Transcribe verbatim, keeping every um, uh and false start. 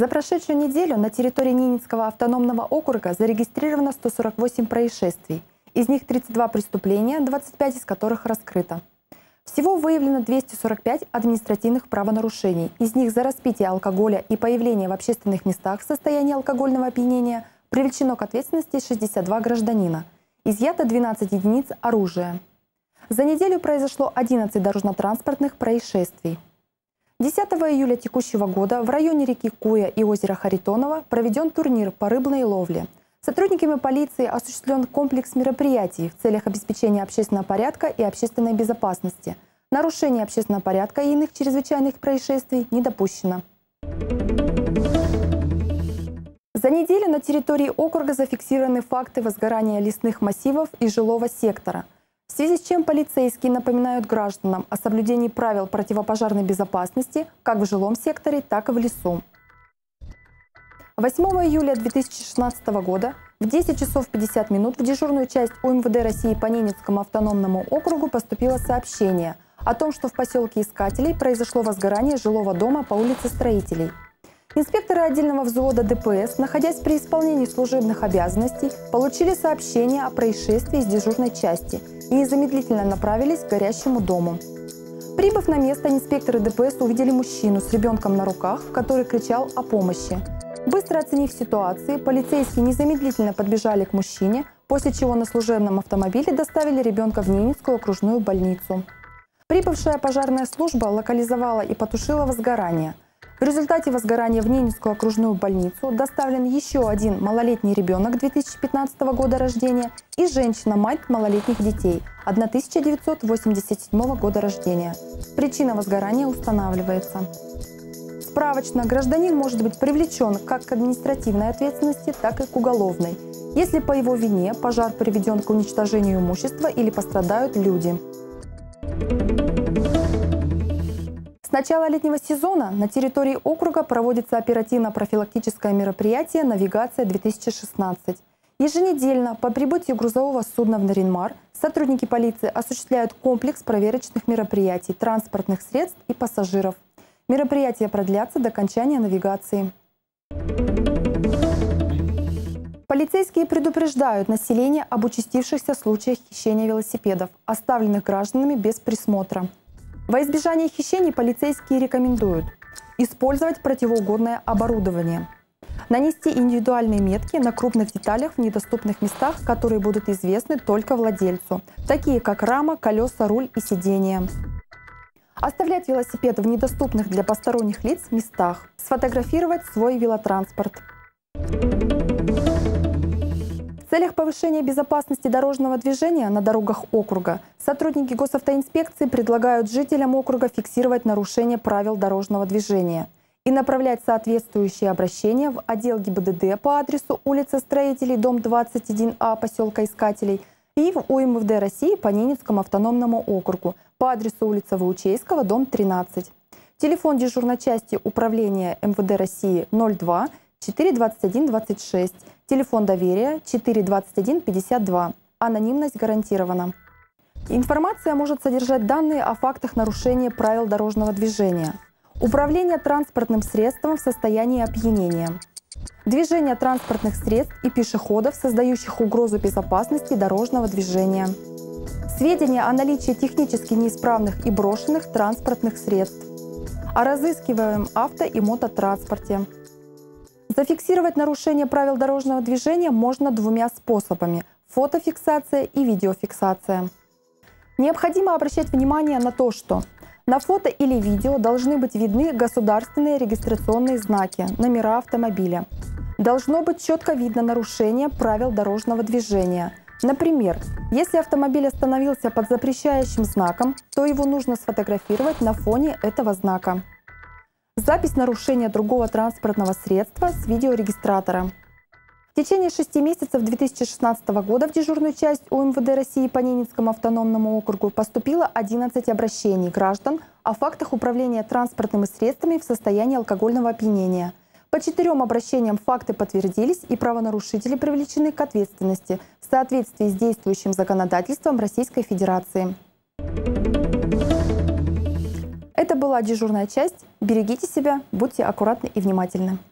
За прошедшую неделю на территории Ненецкого автономного округа зарегистрировано сто сорок восемь происшествий. Из них тридцать два преступления, двадцать пять из которых раскрыто. Всего выявлено двести сорок пять административных правонарушений. Из них за распитие алкоголя и появление в общественных местах в состоянии алкогольного опьянения привлечено к ответственности шестьдесят два гражданина. Изъято двенадцать единиц оружия. За неделю произошло одиннадцать дорожно-транспортных происшествий. десятого июля текущего года в районе реки Куя и озера Харитонова проведен турнир по рыбной ловле. Сотрудниками полиции осуществлен комплекс мероприятий в целях обеспечения общественного порядка и общественной безопасности. Нарушение общественного порядка и иных чрезвычайных происшествий не допущено. За неделю на территории округа зафиксированы факты возгорания лесных массивов и жилого сектора, в связи с чем полицейские напоминают гражданам о соблюдении правил противопожарной безопасности как в жилом секторе, так и в лесу. восьмого июля две тысячи шестнадцатого года в десять часов пятьдесят минут в дежурную часть УМВД России по Ненецкому автономному округу поступило сообщение о том, что в поселке Искателей произошло возгорание жилого дома по улице Строителей. Инспекторы отдельного взвода ДПС, находясь при исполнении служебных обязанностей, получили сообщение о происшествии из дежурной части и незамедлительно направились к горящему дому. Прибыв на место, инспекторы ДПС увидели мужчину с ребенком на руках, который кричал о помощи. Быстро оценив ситуацию, полицейские незамедлительно подбежали к мужчине, после чего на служебном автомобиле доставили ребенка в Ненецкую окружную больницу. Прибывшая пожарная служба локализовала и потушила возгорание. В результате возгорания в Ненецкую окружную больницу доставлен еще один малолетний ребенок две тысячи пятнадцатого года рождения и женщина-мать малолетних детей тысяча девятьсот восемьдесят седьмого года рождения. Причина возгорания устанавливается. Справочно, гражданин может быть привлечен как к административной ответственности, так и к уголовной, если по его вине пожар приведен к уничтожению имущества или пострадают люди. С начала летнего сезона на территории округа проводится оперативно-профилактическое мероприятие «Навигация-две тысячи шестнадцать». Еженедельно по прибытию грузового судна в Наринмар сотрудники полиции осуществляют комплекс проверочных мероприятий, транспортных средств и пассажиров. Мероприятия продлятся до окончания навигации. Полицейские предупреждают население об участившихся случаях хищения велосипедов, оставленных гражданами без присмотра. Во избежание хищений полицейские рекомендуют использовать противоугонное оборудование, нанести индивидуальные метки на крупных деталях в недоступных местах, которые будут известны только владельцу, такие как рама, колеса, руль и сиденья. Оставлять велосипед в недоступных для посторонних лиц местах, сфотографировать свой велотранспорт. В целях повышения безопасности дорожного движения на дорогах округа сотрудники госавтоинспекции предлагают жителям округа фиксировать нарушение правил дорожного движения и направлять соответствующие обращения в отдел ГИБДД по адресу улица Строителей, дом двадцать один А, поселка Искателей, и в УМВД России по Ненецкому автономному округу по адресу улица Ваучейского, дом тринадцать. Телефон дежурной части управления МВД России ноль два четыре двадцать один двадцать шесть. Телефон доверия четыре двадцать один пятьдесят два. Анонимность гарантирована. Информация может содержать данные о фактах нарушения правил дорожного движения. Управление транспортным средством в состоянии опьянения. Движение транспортных средств и пешеходов, создающих угрозу безопасности дорожного движения. Сведения о наличии технически неисправных и брошенных транспортных средств. О разыскиваемом авто- и мототранспорте. Зафиксировать нарушение правил дорожного движения можно двумя способами – фотофиксация и видеофиксация. Необходимо обращать внимание на то, что на фото или видео должны быть видны государственные регистрационные знаки, номера автомобиля. Должно быть четко видно нарушение правил дорожного движения. Например, если автомобиль остановился под запрещающим знаком, то его нужно сфотографировать на фоне этого знака. Запись нарушения другого транспортного средства с видеорегистратора. В течение шести месяцев две тысячи шестнадцатого года в дежурную часть УМВД России по Ненецкому автономному округу поступило одиннадцать обращений граждан о фактах управления транспортными средствами в состоянии алкогольного опьянения. По четырем обращениям факты подтвердились и правонарушители привлечены к ответственности в соответствии с действующим законодательством Российской Федерации. Это была дежурная часть. Берегите себя, будьте аккуратны и внимательны.